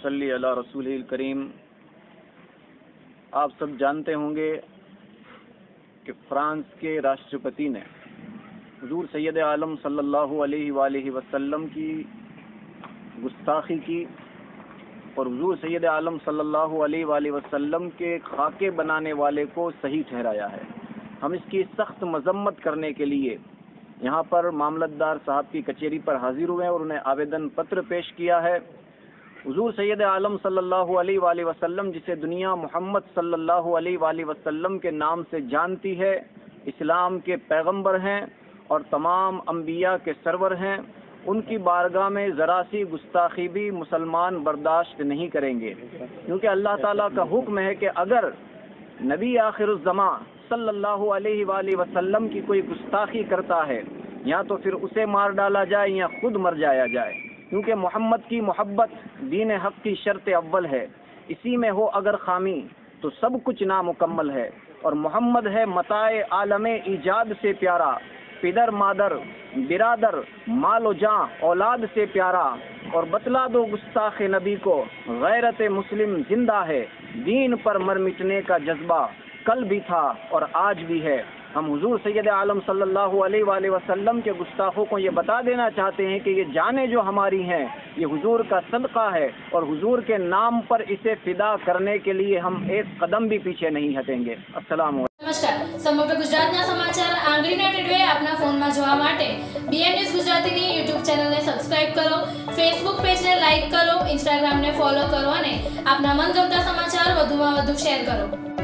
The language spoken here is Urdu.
صلی علی رسول کریم۔ آپ سب جانتے ہوں گے کہ فرانس کے راشٹرپتی نے حضور سید عالم صلی اللہ علیہ وآلہ وسلم کی گستاخی کی اور حضور سید عالم صلی اللہ علیہ وآلہ وسلم کے خاکے بنانے والے کو صحیح ٹھہرایا ہے۔ ہم اس کی سخت مذمت کرنے کے لیے یہاں پر معاملتدار صاحب کی کچہری پر حاضر ہوئے اور انہیں آویدن پتر پیش کیا ہے۔ حضور سید عالم صلی اللہ علیہ وآلہ وسلم جسے دنیا محمد صلی اللہ علیہ وآلہ وسلم کے نام سے جانتی ہے، اسلام کے پیغمبر ہیں اور تمام انبیاء کے سرور ہیں، ان کی بارگاہ میں ذرا سی گستاخی بھی مسلمان برداشت نہیں کریں گے، کیونکہ اللہ تعالیٰ کا حکم ہے کہ اگر نبی آخر الزماں صلی اللہ علیہ وآلہ وسلم کی کوئی گستاخی کرتا ہے یا تو پھر اسے مار ڈالا جائے یا خود مر جایا جائے، کیونکہ محمد کی محبت دین حق کی شرط اول ہے، اسی میں ہو اگر خامی تو سب کچھ نامکمل ہے، اور محمد ہے متاع عالم ایجاد سے پیارا، پدر مادر برادر مال و جاں اولاد سے پیارا، اور بتلا دو گستاخ نبی کو غیرت مسلم زندہ ہے، دین پر مر مٹنے کا جذبہ کل بھی تھا اور آج بھی ہے۔ ہم حضور سید عالم صلی اللہ علیہ وآلہ وسلم کے گستاخوں کو یہ بتا دینا چاہتے ہیں کہ یہ جانیں جو ہماری ہیں یہ حضور کا صدقہ ہے، اور حضور کے نام پر اسے فدا کرنے کے لیے ہم ایک قدم بھی پیچھے نہیں ہٹیں گے۔ السلام علیکم۔ નમસ્કાર, સમગ્ર ગુજરાતના સમાચાર આંગળીના ટેડવે આપના ફોનમાં જોવા માટે BN ન્યૂઝ ગુજરાતીની YouTube ચેનલને સબસ્ક્રાઇબ કરો, Facebook પેજને લાઇક કરો, Instagramને ફોલો કરો અને આપના મનગમતા સમાચાર વધુમાં વધુ શેર કરો।